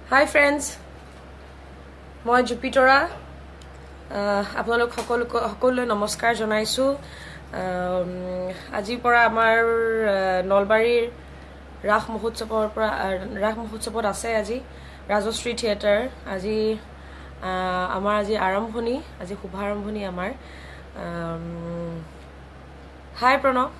Hi friends, মই জুপিতৰা আপোনালোক সকলোলৈ নমস্কাৰ জনাইছো আজিৰ পৰা আমাৰ নলবাৰীৰ ৰাস মহোৎসৱত আছে আজি ৰাজশ্ৰী থিয়েটাৰ আজি আমাৰ আজি আৰম্ভণি আজি শুভাৰম্ভণি আমাৰ হাই প্ৰণৱ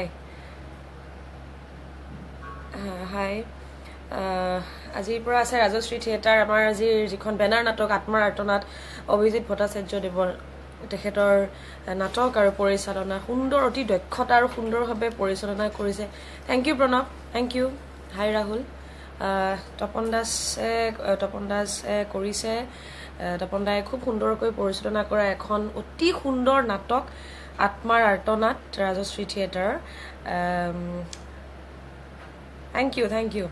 হাই আজিৰ পৰা আছে ৰাজশ্ৰী থিয়েটাৰ আমাৰ আজি যিখন বেনাৰ নাটক আত্মাৰ আৰ্তনাত অভিজিত ভট্টাচাৰ্য দেৱৰ তেখেতৰ নাটক আৰু পৰিচালনা সুন্দৰ অতি দক্ষতা আৰু সুন্দৰভাৱে পৰিচালনা কৰিছে thank you Pranab thank you hi Rahul Tapan দাসে কৰিছে তপন দাই খুব সুন্দৰকৈ পৰিচালনা কৰা এখন অতি সুন্দৰ নাটক আত্মাৰ আৰ্তনাত ৰাজশ্ৰী থিয়েটাৰ থ্যাংক ইউ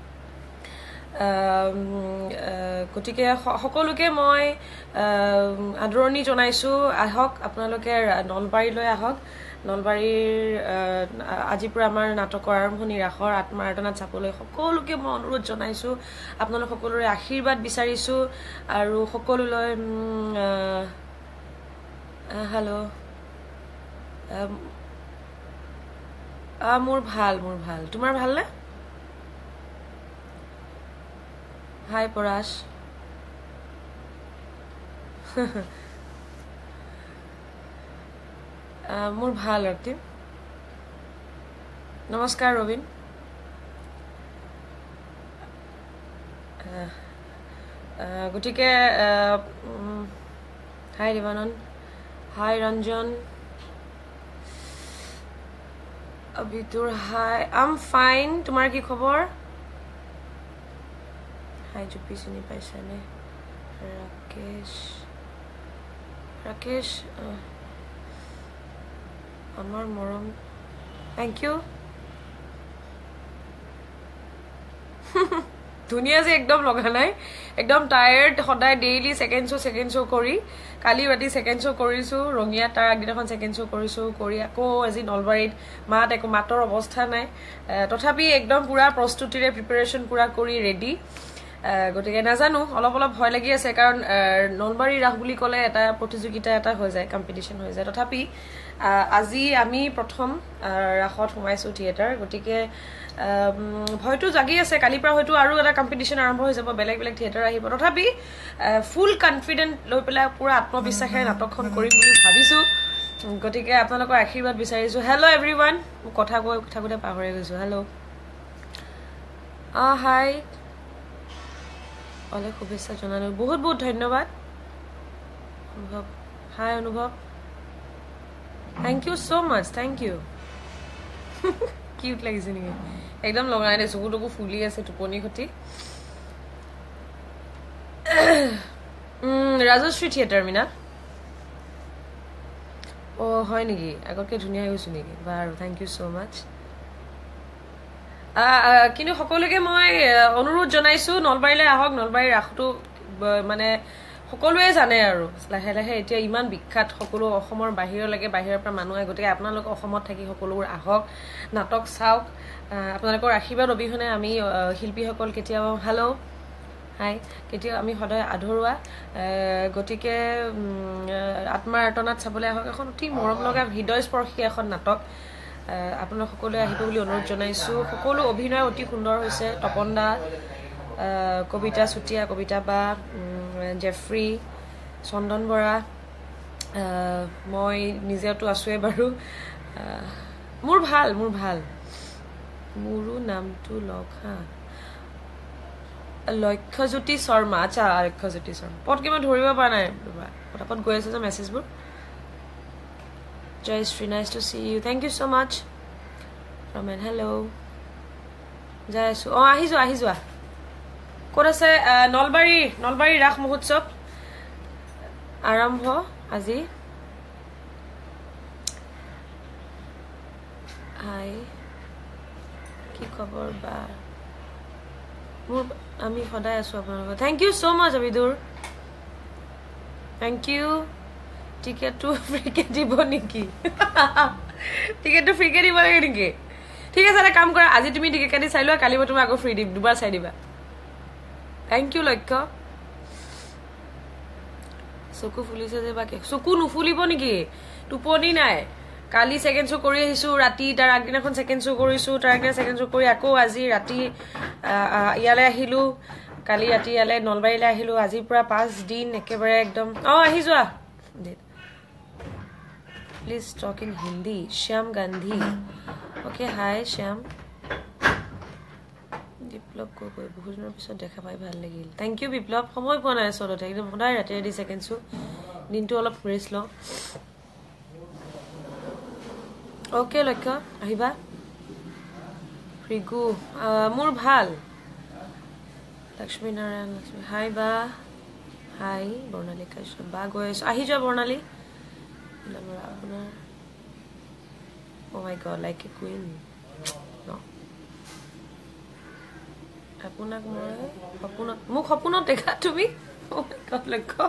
গতিকে সকলোকে মই আদৰণি জনাইছো আহক আপোনালোকে নলবাৰীলৈ আহক নলবাৰীৰ আজিৰ পৰা আমাৰ নাটকৰ আৰম্ভণি ৰাসৰ আত্মাৰ আৰ্তনাত চাবলৈ সকলোকে মই অনুৰোধ জনাইছো আপোনালোক সকলোৰে আশীৰ্বাদ বিচাৰিছো আৰু সকলোলৈ হেল্ল' মোৰ ভাল তোমাৰ ভালনে হাই পৰাশ মোৰ ভাল ৰক্তিম নমস্কাৰ ৰবিন গতিকে হাই দেৱানন্দ হাই ৰঞ্জন অভিতুৰ হাই আম ফাইন তোমাৰ কি খবৰ হাই জুপি চিনি পাইছানে ৰাকেশ আমাৰ মৰম থ্যাংক ইউ ধুনীয়া যে একদম লগা নাই একদম টায়াৰ্ড সদায় ডেইলি সেকেন্ড শ্ব' কৰি কালি ৰাতি সেকেন্ড শ্ব' কৰিছো ৰঙিয়া তাৰ আগদিনাখন সেকেন্ড শ্ব' কৰিছো কৰি আকৌ আজি নলবাৰীত মাতৰ অৱস্থা নাই তথাপি একদম পুৰা প্ৰস্তুতিৰে প্ৰিপাৰেচন পুৰা কৰি ৰেডি গতিকে নাজানো অলপ ভয় লাগি আছে কাৰণ নলবাৰী ৰাস বুলি ক'লে এটা প্ৰতিযোগিতা এটা হৈ যায় কম্পিটিশ্যন হৈ যায় তথাপি আজি আমি প্ৰথম ৰাসত সোমাইছো থিয়েটাৰ গতিকে ভয়তো জাগি আছে কালিৰ পৰা হয়তো আৰু এটা কম্পিটিশ্যন আৰম্ভ হৈ যাব বেলেগ থিয়েটাৰ আহিব তথাপি ফুল কনফিডেন্ট লৈ পেলাই পুৰা আত্মবিশ্বাসেৰে নাটকখন কৰিম বুলি ভাবিছো গতিকে আপোনালোকৰ আশীৰ্বাদ বিচাৰিছো হেল্ল' এভৰিৱান কথা কোতে পাহৰি গৈছো হেল্ল' হাই অলে শুভেচ্ছা জনালো বহুত ধন্যবাদ Anubhav hi Anubhav thank you so much thank you cute লাগিছে নেকি একদম লগাই দে চকুটুকু ফুলি আছে টোপনি খতি ৰাজশ্ৰী থিয়েটাৰ মিনা হয় নেকি আগতকৈ ধুনীয়া হৈ গৈছো নেকি বাৰু থ্যাংক ইউ সো মাচ কিন্তু সকলোকে মই অনুৰোধ জনাইছো নলবাৰীলৈ আহক নলবাৰীৰ ৰাসটো মানে সকলোৱে জানে আৰু লাহে এতিয়া ইমান বিখ্যাত সকলো অসমৰ বাহিৰলৈকে বাহিৰৰ পৰা মানুহ আহে গতিকে আপোনালোক অসমত থাকি সকলোবোৰ আহক নাটক চাওক আপোনালোকৰ আশীৰ্বাদ অবিহনে আমি শিল্পীসকল কেতিয়াও হেল্ল' হাই কেতিয়াও আমি সদায় আধৰুৱা গতিকে আত্মাৰ আৰ্তনাত চাবলৈ আহক এখন অতি মৰম লগা হৃদয়স্পৰ্শী এখন নাটক আপোনালোক সকলোৱে আহিব বুলি অনুৰোধ জনাইছো সকলো অভিনয় অতি সুন্দৰ হৈছে তপন দা কবিতা চুতীয়া কবিতা বা জেফ্ৰী চন্দন বৰা মই নিজেতো আছোৱে বাৰু মোৰ ভাল মোৰো নামটো লগ লক্ষ্যজ্যোতি শৰ্মা আচ্ছা লক্ষ্যজ্যোতি শৰ্মা পটকে মই ধৰিব পৰা নাই পটাপট গৈ আছে যে মেছেজবোৰ Jayashree, nice to see you. Thank you so much. Raman, hello. Jayasu. আহি যোৱা ক'ত আছে নলবাৰী ৰাস মহোৎসৱ আৰম্ভ আজি হাই কি খবৰ বা আমি সদায় আছো আপোনালোকৰ thank you so much Abidur thank you টিকেটটো ফ্ৰীকে দিব নেকি টিকেটটো ফ্ৰীকে দিব লাগে নেকি ঠিক আছে এটা কাম কৰা আজি তুমি টিকেট কাটি চাই লোৱা কালি মই তোমাক আকৌ ফ্ৰী দিম দুবাৰ চাই দিবা Thank you, Loika. Soku fulise je baki. Soku nufulibo niki. Tuponi nai. Kali second show kori ahisu rati tar agdina kon second show korisu tar agdina second show kori ako aji rati iale ahilu kali rati iale Nolbari le ahilu aji pura 5 din ekebare ekdom ahi joa please talk in Hindi Shyam Gandhi okay hi Shyam Biplop ko koi bahut dinar pisot dekha pai bhal lagil thank you Biplop samoy pona solote ekdom hodai rati rati second show dintu olop rest lo Okay, Loika, ahiba. Rigu, mur bhal. Lakshmi Narayan, Lakshmi. Hi ba. Hi, Bornali Kasha. Ba goes. Ahija Bornali. Oh my God, like a queen. No. Apunak more. Apunak. Muk apunak dekha to me. Oh my God, Loika.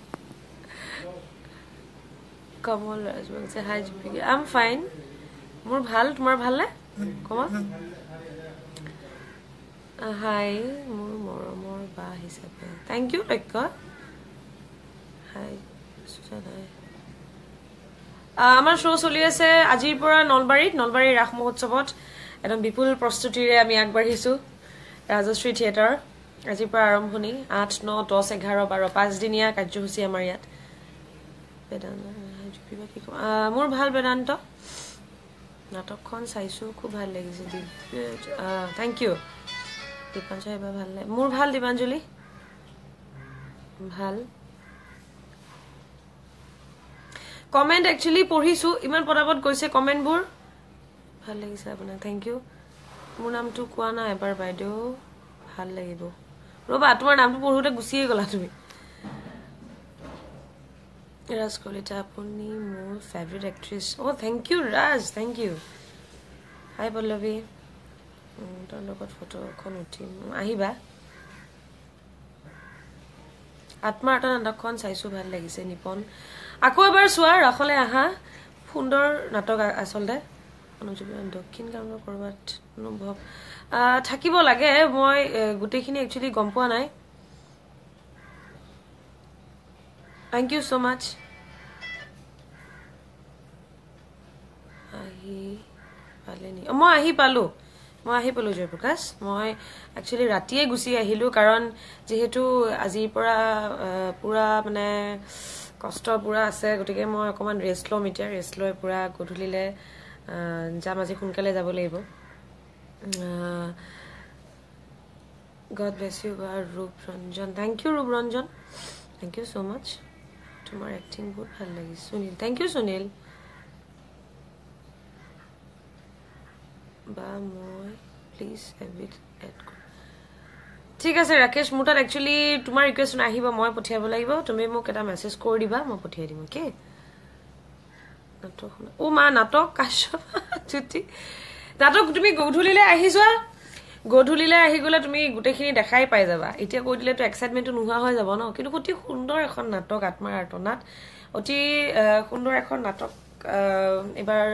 Come on, as well. Say hi, Jupiter. I'm fine. More bhal, tomorrow bhal le? Come on. Hi, more ba hisabe. Thank you, Loika. Hi, Susan. Amar show choli ase ajir pora Nolbari Rakh Mohotsavot edom bipul prostutire ami agbarisu Rajashri Theater ajir pora arambhoni 8 9 10 11 12 5 dinia কাৰ্যসূচী আমাৰ ইয়াত মোৰ ভাল বেদান্ত নাটকখন চাইছো খুব ভাল লাগিছে থ্যাংক ইউ দীপাঞ্জলি এবাৰ ভাল লাগে মোৰ ভাল দীপাঞ্জলি ভাল কমেন্ট একচুয়ালি পঢ়িছো ইমান পটাপট গৈছে কমেন্টবোৰ ভাল লাগিছে আপোনাক থ্যাংক ইউ মোৰ নামটো কোৱা না এবাৰ বাইদেউ ভাল লাগিব ৰবা তোমাৰ নামটো পঢ়োতে গুছিয়ে গলা তুমি Raj Kolita Apuni more favorite actress. Oh, thank you, Raj. Thank you. Hi, Pallavi. Don't look at photo. Konuti. Ahiba. Atma atan andakon saisu bhal lagise nipon. Ako ebar suwa rakhole aha. Fundor natok asolde. Anojubi dokkin kamra korbat anubhob. Thakibo lage moi gutekhini actually gom poa nai. Thank you so much. Moi ahi palu Joy Prakash. Moi actually ratiye gusi ahilu karon jehetu ajir pora pura mane kosto pura ase gotike moi okoman rest lo meter rest lo pura godhulile jam aji kunkale jabo laibo God bless you Rup Ranjan. Thank you Rup Ranjan. Thank you so much. Tomorrow acting good bhal lagi Sunil. Thank you Sunil. Ba moi please a bit add ঠিক আছে রাকেশ মুটাত actually তোমার request নাহিবা মই পঠিয়াব লাগিব তুমি মোক এটা মেসেজ কৰি দিবা মই পঠিয়াই দিম ওকে নাটক ও মা নাটক কাশ্যপ চুটি নাটক তুমি গধুলিলে আহি যোৱা গধুলিলে আহি গলে তুমি গুটেখিনি দেখাই পাই যাবা এতিয়া কৈ দিলে তো এক্সাইটমেন্ট নোহোৱা হৈ যাব ন কিন্তু অতি সুন্দৰ এখন নাটক আত্মাৰ আৰ্তনাত অতি সুন্দৰ এখন নাটক এবাৰ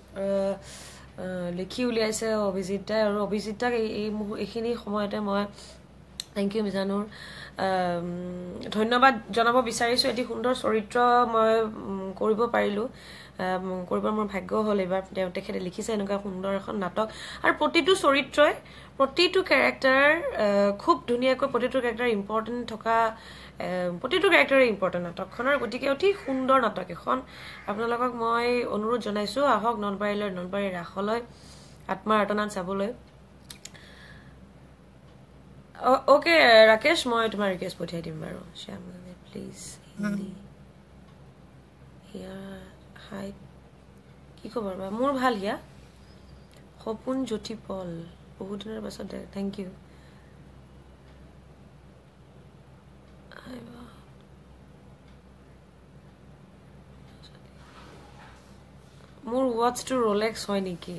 লিখি উলিয়াইছে অভিজিতা আৰু অভিজিতাক এইখিনি সময়তে মই থ্যাংক ইউ মিজানুৰ ধন্যবাদ জনাব বিচাৰিছো এটি সুন্দৰ চৰিত্ৰ মই কৰিব পাৰিলো কৰিবৰ মোৰ ভাগ্য হ'ল এবাৰ তেখেতে লিখিছে এনেকুৱা সুন্দৰ এখন নাটক আৰু প্ৰতিটো চৰিত্ৰই প্ৰতিটো ক্যাৰেক্টাৰ খুব ধুনিয়াকৈ প্ৰতিটো ক্যাৰেক্টাৰ ইম্পৰ্টেন্ট থকা প্ৰতিটো ক্যাৰেক্টাৰ ইম্পৰ্টেন্ট নাটকখনৰ গতিকে অতি সুন্দৰ নাটক এখন আপোনালোকক মই অনুৰোধ জনাইছো আহক নলবাৰী ৰাখলৈ আত্মাৰ আৰ্তনাত চাবলৈ ওকে ৰাকেশ মই তোমাৰ ৰিকুৱেষ্ট পঠিয়াই দিম বাৰু শ্যাম প্লিজ হিন্দী হিয়া হাই কি খবৰ বা মোৰ ভাল হিয়া সপোন জ্যোতি পল বহুত দিনৰ পাছত থ্যাংক ইউ মোৰ ওয়াচ টু রোলেক্স হয় নেকি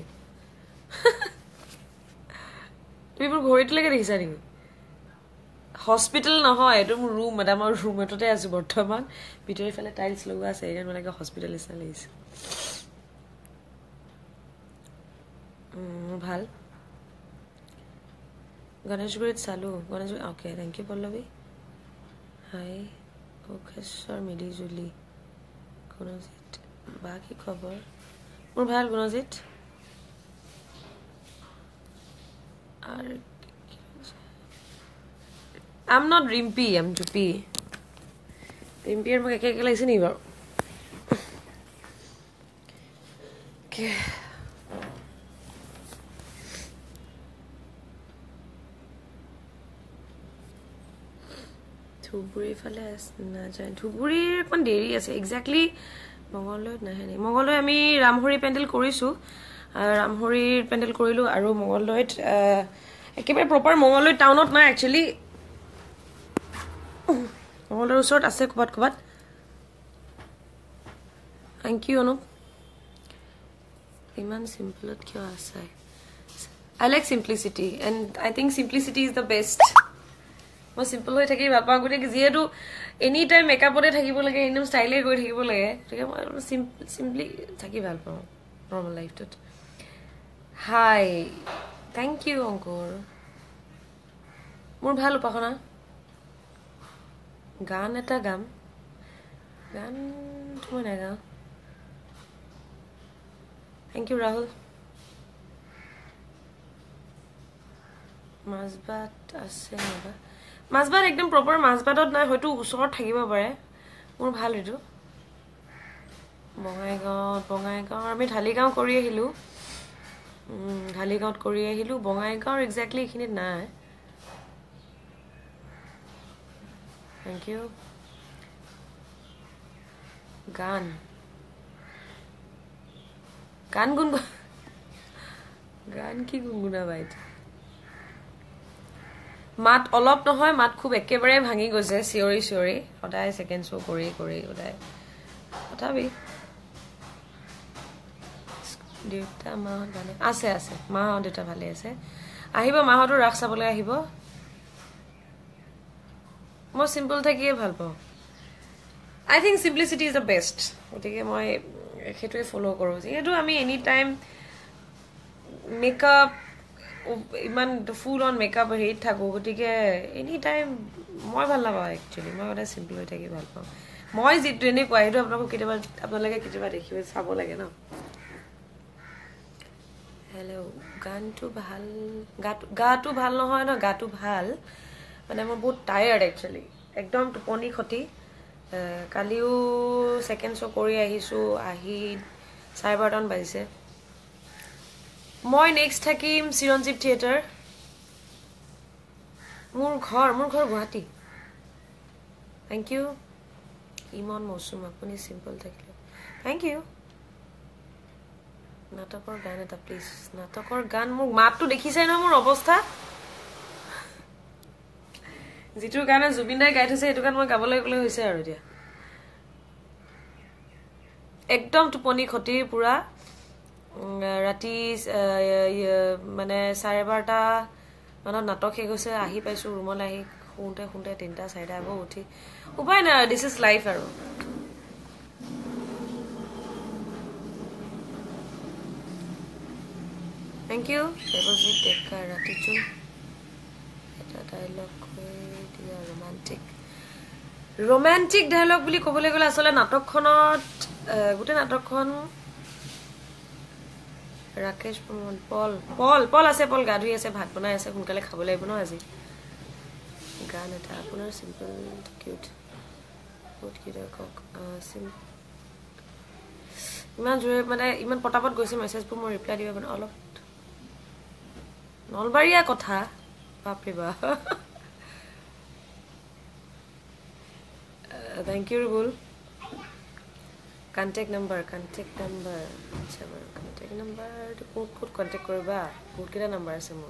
তুমি মোৰ ঘড়ীটোলৈকে দেখিছা নেকি হস্পিটেল নহয় এটো মোৰ ৰুম এটা মোৰ ৰুম এটাতে আছে বৰ্তমান ভিতৰৰ ফালে টাইলছ লগোৱা আছে এজন মানে হস্পিটেল নিচিনা লাগিছে ভাল গণেশগুৰিত চালো Ganeshguri okay thank you Pallavi hi Kokeshwar মিলিজুলি গুণজিত বা কি খবৰ মোৰ ভাল গুণজিত আৰু I'm not Rimpy, I'm Jupi. Rimpy er mok ek লাগিছে নি বাৰু Okay. ধুবুৰী ফালে না যায় ধুবুৰীৰ কোন দেৰি আছে এক্স্যাক্টলি মঙ্গলদৈত নাহে নি মঙ্গলদৈ আমি ৰামহৰি পেন্ডেল কৰিছো ৰামহৰিৰ পেন্ডেল কৰিলো আৰু মঙ্গলদৈত একেবাৰে প্ৰপাৰ মঙ্গলদৈ টাউনত নাই একচুয়ালি মঙ্গলদৈৰ ওচৰত আছে কবাত থ্যাংক ইউ অনুপ ইমান সিম্পলত কিয় আছে I like simplicity and I think simplicity is the best মই সিম্পল হৈ থাকি ভাল পাওঁ গতি যেহেতু এনি টাইম মেকআপতে থাকিব লাগে একদম ষ্টাইলে কৰি থাকিব লাগে ঠিক মই সিম্পলি থাকি ভাল পাওঁ নৰ্মাল লাইফটোত হাই থ্যাংক ইউ অংকুৰ মোৰ ভাল উপাসনা গান এটা গাম গান মই নাগাওঁ থ্যাংক ইউ ৰাহুল মাছবাত আছে নেবা মাছবাত একদম প্ৰপাৰ মাছবাতত নাই হয়তো ওচৰত থাকিব পাৰে মোৰ ভাল এটো বঙাইগাঁও আমি ঢালিগাঁও কৰি আহিলো বঙাইগাঁও এক্স্যাক্টলি এখিনিত নাই থ্যাংক ইউ গান কি গুনগুনা বাইত মাত অলপ নহয় মাত খুব একেবাৰে ভাঙি গৈছে চিঞৰি সদায় সেকেন্ড শো কৰি সদায় তথাপি দেউতা মাহত ভালে আছে মাহত দেউতা ভালে আছে আহিব মাহতৰ ৰাখ চাবলৈ আহিব মই সিম্পল থাকিয়ে ভাল পাওঁ I think simplicity is the best গতিকে মই হেতুৱে ফলো কৰো যেহেতু আমি এনি টাইম মেকআপ ইমান ফুল অন মেকআপ হেৰিত থাকো গতিকে এনি টাইম মই ভাল নাপাওঁ একচুয়ালি মই এটা সিম্পল হৈ থাকি ভাল পাওঁ মই যেটো এনে কোৱা হেতু আপোনালোকে কেতিয়াবা দেখিব চাব লাগে ন হেল্ল গাটো ভাল নহয় ন গাটো ভাল মানে মই বহুত টায়াৰ্ড একচুয়ালি একদম টোপনি খতি কালিও সেকেন্ড শো কৰি আহিছো আহি 12:30 বাজিছে মই নেক্সট থাকিম চিৰঞ্জীৱ থিয়েটাৰ মোৰ ঘৰ গুৱাহাটী থ্যাংক ইউ ইমন মৌসুম আপুনি সিম্পল থাকিলে থ্যাংক ইউ নাটকৰ গান এটা প্লিজ নাটকৰ গান মোৰ মাতটো দেখিছাই ন মোৰ অৱস্থা যেটো গানে জুবিন দাই গাই থৈছে এটো গান মই গাবলৈ গলে হৈছে আৰু দিয়া একদম টোপনি খতি পুৰা ৰাতি মানে 12:30 মানত নাটক শেষ হৈছে আহি পাইছো ৰুমলৈ আহি শুনতে 3-4 আগো উঠি উপায় নাই দিস ইজ লাইফ আৰু থ্যাংক ইউ দেৱজিৎ ডেকা ৰাতিচু এটা ডায়লগ কৈ দিয়া ৰোমান্টিক ডায়লগ বুলি ক'বলৈ গ'লে আসলে নাটকখনত গোটে নাটকখন ৰাকেশ পল আছে পল গাধুই আছে ভাত বনাই আছে সোনকালে খাব লাগিব ন আজি গান এটা আপোনাৰ সিম্পল কিউট বহুত কিউট কক ইমান জোৰে মানে ইমান পটাপট গৈছে মেছেজবোৰ মই ৰিপ্লাই দিব মানে অলপ নলবাৰীয়া কথা বাপৰে বা thank you Rubul contact number আচ্ছা বাৰু contact number কোড কন্টাক্ট কৰিবা বহুত কিটা নাম্বাৰ আছে মোৰ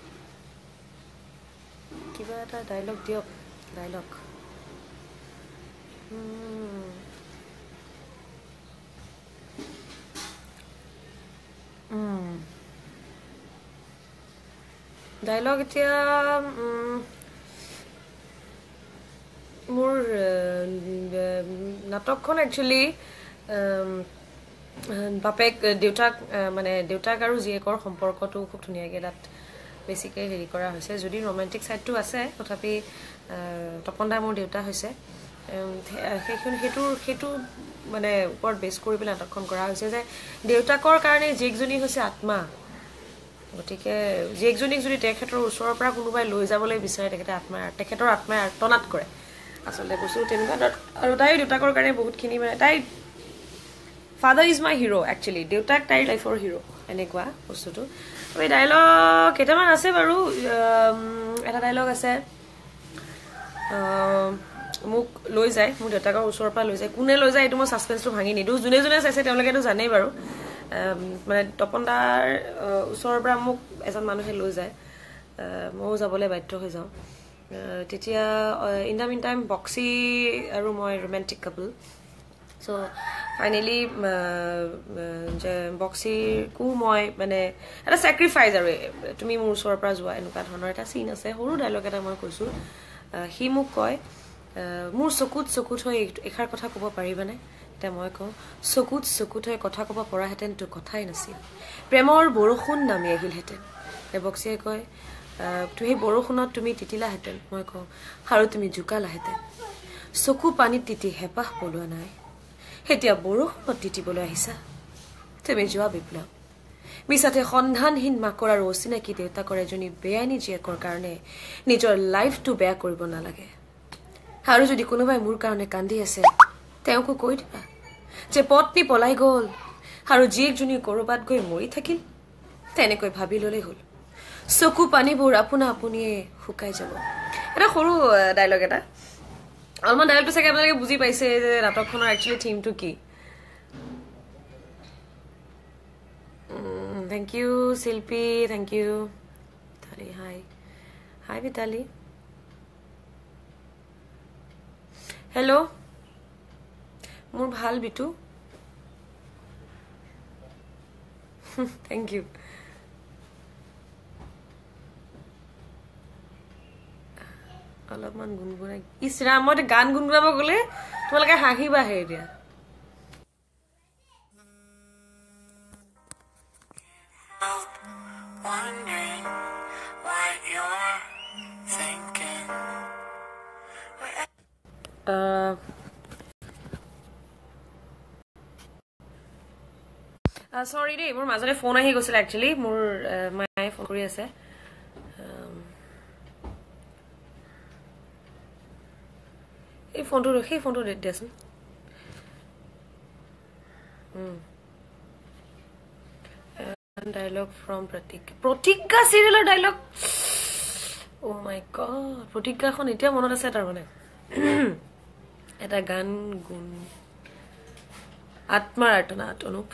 কিবা এটা ডায়লগ দিয়ক ডায়লগ ডায়লগ এতিয়া মোৰ নাটকখন একচুয়ালি বাপেক দেউতাক মানে দেউতাক আৰু জীয়েকৰ সম্পৰ্কটো খুব ধুনিয়াকে তাত বেছিকৈ হেৰি কৰা হৈছে যদি ৰোমেণ্টিক ছাইডটো আছে তথাপি তপন দা মোৰ দেউতা হৈছে সেইটো মানে ওপৰত বেছ কৰি পেলাই নাটকখন কৰা হৈছে যে দেউতাকৰ কাৰণে জীয়েকজনী হৈছে আত্মা গতিকে জীয়েকজনীক যদি তেখেতৰ ওচৰৰ পৰা কোনোবাই লৈ যাবলৈ বিচাৰে তেখেতৰ আত্মাই আৰ্তনাদ কৰে আচলতে কৈছোঁ তেনেকুৱা আৰু তাই দেউতাকৰ কাৰণে বহুতখিনি মানে তাই father is my hero actually দেউতাক তাইৰ লাইফৰ হিৰো এনেকুৱা বস্তুটো আৰু এই ডাইলগ কেইটামান আছে বাৰু এটা ডাইলগ আছে মোক লৈ যায় মোৰ দেউতাকৰ ওচৰৰ পৰা লৈ যায় কোনে লৈ যায় এইটো মই ছাছপেন্সটো ভাঙি নিদিওঁ যোনে যোনে চাইছে তেওঁলোকেতো জানেই বাৰু মানে তপন দাৰ ওচৰৰ পৰা মোক এজন মানুহে লৈ যায় ময়ো যাবলৈ বাধ্য হৈ যাওঁ তেতিয়া ইন দ্য মিন টাইম বক্সি আৰু মই ৰোমেণ্টিক কাপল চ' ফাইনেলি যে বক্সিকো মই মানে এটা ছেক্ৰিফাইচ আৰু তুমি মোৰ ওচৰৰ পৰা যোৱা এনেকুৱা ধৰণৰ এটা চিন আছে সৰু ডাইলগ এটা মই কৈছোঁ সি মোক কয় মোৰ চকুত হৈ এষাৰ কথা ক'ব পাৰিবানে এতিয়া মই কওঁ চকুত হৈ কথা ক'ব পৰাহেঁতেন তো কথাই নাছিল প্ৰেমৰ বৰষুণ নামি আহিলহেঁতেন বক্সিয়ে কয় সেই বৰষুণত তুমি তিতিলাহেঁতেন মই কওঁ আৰু তুমি জোকালাহেঁতেন চকু পানীত তিতি হেঁপাহ পলোৱা নাই এতিয়া বৰষুণত তিতিবলৈ আহিছা তুমি যোৱা বিপ্লৱ মিছাতে সন্ধানহীন মাকৰ আৰু অচিনাকি দেউতাকৰ এজনী বেআইনী জীয়েকৰ কাৰণে নিজৰ লাইফটো বেয়া কৰিব নালাগে আৰু যদি কোনোবাই মোৰ কাৰণে কান্দি আছে তেওঁকো কৈ দিবা যে পত্নী পলাই গ'ল আৰু জীয়েকজনী ক'ৰবাত গৈ মৰি থাকিল তেনেকৈ ভাবি ল'লেই হ'ল চকু পানীবোৰ আপুনিয়ে শুকাই যাব এটা সৰু ডাইলগ এটা অলপমান ডাইলগটো চাগে আপোনালোকে বুজি পাইছে যে নাটকখনৰ একচুৱেলি থিমটো কি thank you Shilpi thank you Mitali hi Mitali hello' মোৰ ভাল বিটু থেংক ইউ অলপমান গুণগুণাই ইছৰাম মই গান গুণগুণাব গ'লে তোমালোকে হাঁহিবাহে এতিয়া চৰি দেই মোৰ মাজতে ফোন আহি গৈছিল একচুৱেলি মোৰ মায়ে ফোন কৰি আছে এই ফোনটো দিয়াচোন ডাইলগ ফ্ৰম প্ৰতিজ্ঞা চিৰিয়েলৰ ডাইলগ অ' মাই গড প্ৰতিজ্ঞাখন এতিয়া মনত আছে তাৰমানে এটা গান গুণ আত্মাৰ আৰ্তনাদ অনুপ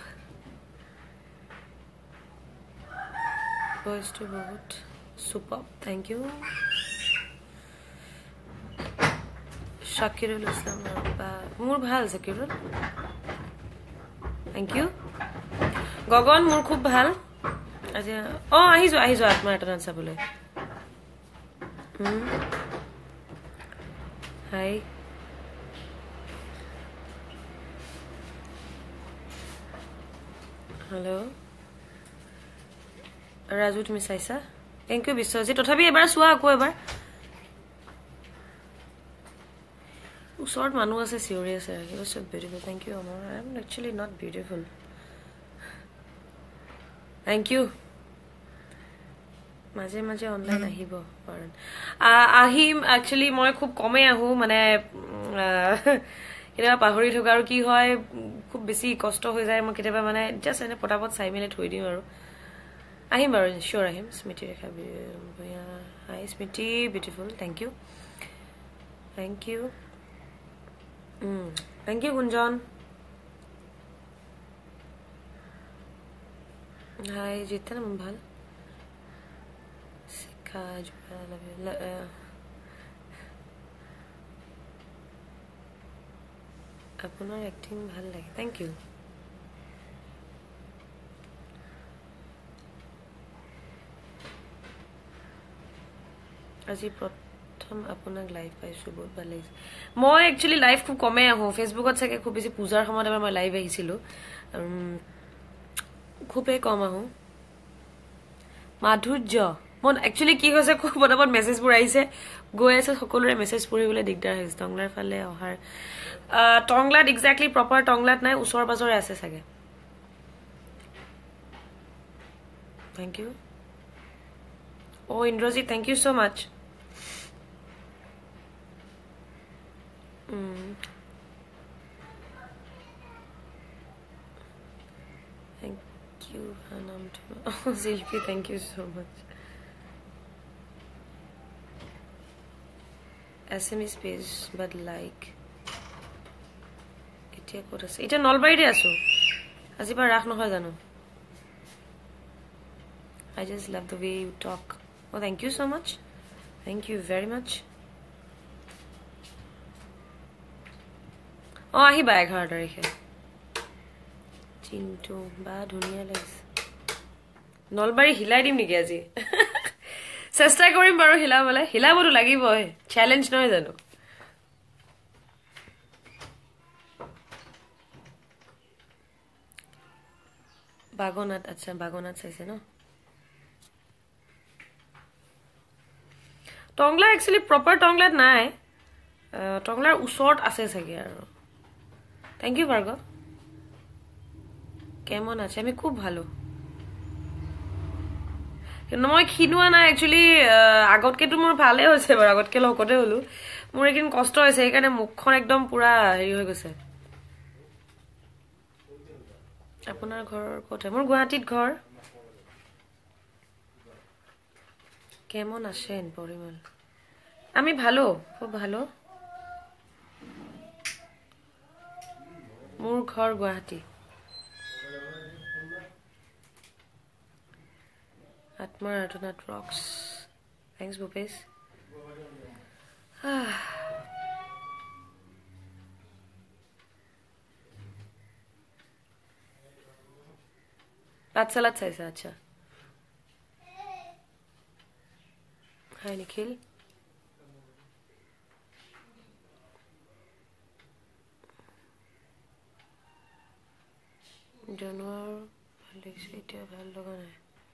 ভইচটো বহুত super thank you Shakirul Islam মোৰ ভাল শাকিৰুল থেংক ইউ গগন মোৰ খুব ভাল আজি আহিছো আত্মাৰ আৰ্তনাদ চাবলৈ হাই হেল্ল' ৰাজু তুমি চাইছা থেংক ইউ বিশ্বজিৎ তথাপি এবাৰ চোৱা আকৌ এবাৰ ওচৰত মানুহ আছে চিঞৰি আছে he was so beautiful thank you Amar I am actually not beautiful thank you মাজে মাজে অনলাইন আহিব কাৰণ আহিম একচুৱেলি মই খুব কমেই আহোঁ মানে কেতিয়াবা পাহৰি থকা আৰু কি হয় খুব বেছি কষ্ট হৈ যায় মই কেতিয়াবা মানে জাষ্ট এনে পটাপট চাই মেলি থৈ দিওঁ আৰু আহিম বাৰু চিয়'ৰ আহিম Smriti Rekha hi Smriti beautiful thank you thank you Gunjan hi Jiten মোৰ ভাল শিক্ষা আপোনাৰ এক্টিং ভাল লাগে থেংক ইউ আজি প্ৰথম আপোনাক লাইভ পাইছোঁ বহুত ভাল লাগিছে মই একচুৱেলি লাইভ খুব কমেই আহোঁ ফেচবুকত চাগে খুব বেছি পূজাৰ সময়ত এবাৰ মই লাইভ আহিছিলোঁ খুবেই কম আহোঁ মন একচুয়ালি কি হৈছে খুব বনাবত মেছেজবোৰ আহিছে গৈ আছে সকলোৰে মেছেজ পঢ়িবলৈ দিগদাৰ হৈছে টংলাৰ ফালে অহাৰ টংলাত এক্স্যাক্টলি প্ৰপাৰ টংলাত নাই ওচৰ পাজৰে আছে চাগে থ্যাংক ইউ ও Indrajit thank you so much thank you Hanam Zilpi thank you so much SMS page but like এতিয়া ক'ত আছে এটা নলবাৰীতে আছো আজিবা ৰাখ নহয় জানো I just love the way you talk oh thank you so much thank you very much oh আহিবা 11 তাৰিখে চিন্তু বা ধুনীয়া লাগিছে নলবাৰী হিলাই দিম নেকি আজি চেষ্টা কৰিম বাৰু হিলাবলে হিলাবতো লাগিবই চ্যালেঞ্জ নহয় জানো বাগনাত আচ্ছা বাগনাত চাইছে ন টংলা একচুয়ালি প্ৰপাৰ টংলাত নাই টংলাৰ ওচৰত আছে চাগে আৰু থ্যাংক ইউ ভাৰ্গৱ কেমন আছে আমি খুব ভালো কিন্তু মই খিনুৱা নাই একচুয়ালি আগতকেটো মোৰ ভালে হৈছে বাৰু আগতকে লগতে হলো মোৰ একদিন কষ্ট হৈছে সেইকাৰণে মুখখন একদম পুৰা হেৰি হৈ গৈছে আপোনাৰ ঘৰ কোঠে মোৰ গুৱাহাটীত ঘৰ কেমন আছেন পৰিমল আমি ভালো খুব ভালো মোৰ ঘৰ Guwahati Atmar Artunat rocks. Thanks, Bhupesh. Patsalat says acha. Hi, Nikhil. Januar, Alexia, Valogana.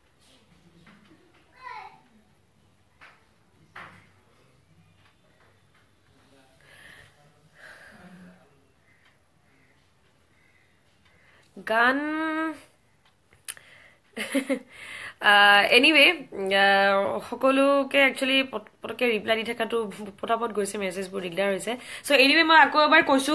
গান এনিৱে সকলোকে একচুয়ালি পটকে ৰিপ্লাই দি থাকাটো পটাপট গৈছে মেছেজবোৰ দিগদাৰ হৈছে সো এনিৱে মই আকৌ এবাৰ কৈছো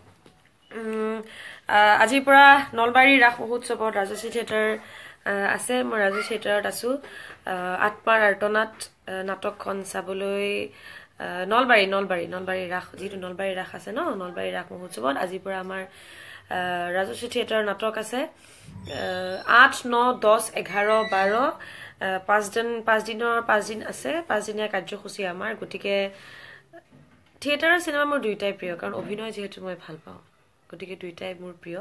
আজিৰ পৰা নলবাৰী ৰাস মহোৎসৱত ৰাজশ্ৰী থিয়েটাৰ আছে মই ৰাজশ্ৰী থিয়েটাৰত আছো আত্মাৰ আৰ্তনাত নাটকখন চাবলৈ নলবাৰী ৰাস যেটো নলবাৰী ৰাস আছে ন নলবাৰী ৰাস মহোৎসৱত আজিৰ পৰা আমাৰ ৰাজশ্ৰী থিয়েটাৰ নাটক আছে 8 9 10 11 12 5 দিন আছে 5 দিনীয়া কাৰ্যসূচী আমাৰ গটিকে থিয়েটাৰ সিনেমা মোৰ দুইটাই প্ৰিয় কাৰণ অভিনয় যেহেতু মই ভাল পাওঁ গটিকে দুইটাই মোৰ প্ৰিয়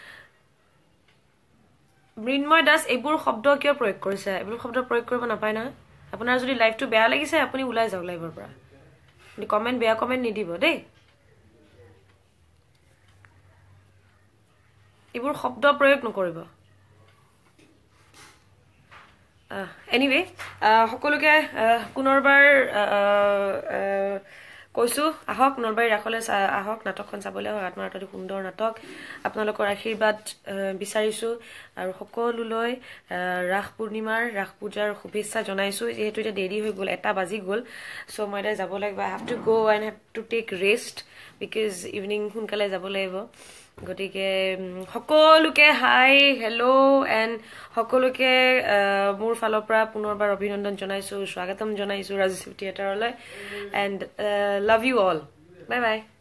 মৃন্ময় দাস এইবোৰ শব্দ কিয় প্ৰয়োগ কৰিছে এইবোৰ শব্দ প্ৰয়োগ কৰিব নাপায় না আপোনাৰ যদি লাইভটো বেয়া লাগিছে আপুনি উলাই যাওক লাইভৰ পৰা কমেন্ট বেয়া কমেন্ট নিদিব দেই এইবোৰ শব্দ প্ৰয়োগ নকৰিব এনিৱে সকলোকে পুনৰবাৰ কৈছো আহক নলবাৰী ৰাখলে আহক নাটকখন চাবলৈ আত্মাৰ অতি সুন্দৰ নাটক আপোনালোকৰ আশীৰ্বাদ বিচাৰিছো আৰু সকলোলৈ ৰাস পূৰ্ণিমাৰ ৰাস পূজাৰ শুভেচ্ছা জনাইছো যেহেতু এটা দেৰি হৈ গল এটা বাজি গল সো মই এটা যাব লাগিব I have to go and have to take rest because evening সোনকালে যাব লাগিব গটিকে সকলোকে হাই হেল্ল এন্ড সকলোকে মোৰ ফালৰ পৰা পুনৰবাৰ অভিনন্দন জনাইছো স্বাগতম জনাইছো ৰাজশ্ৰী থিয়েটাৰলৈ and love you all bye by